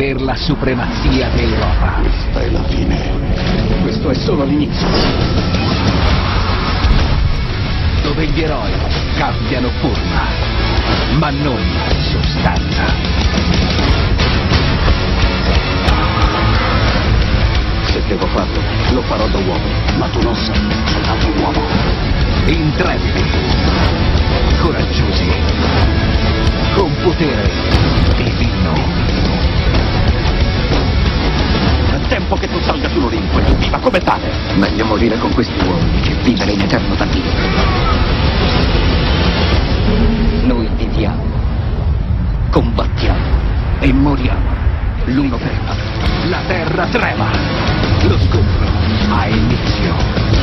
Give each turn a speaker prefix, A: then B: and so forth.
A: per la supremazia d'Europa.
B: Questa è la fine. Questo è solo l'inizio.
A: Dove gli eroi cambiano forma, ma non sostanza.
B: Se devo farlo, lo farò da uomo. Ma tu non sei soltanto un uomo.
A: Intrepidi, coraggiosi, con potere divino.
B: È tempo che tu salga sull'Olimpo e viva come tale.
C: Meglio morire con questi uomini che vivere in eterno da Dio. Noi viviamo, combattiamo e moriamo l'uno per l'altro.
A: La terra trema, lo scontro ha inizio.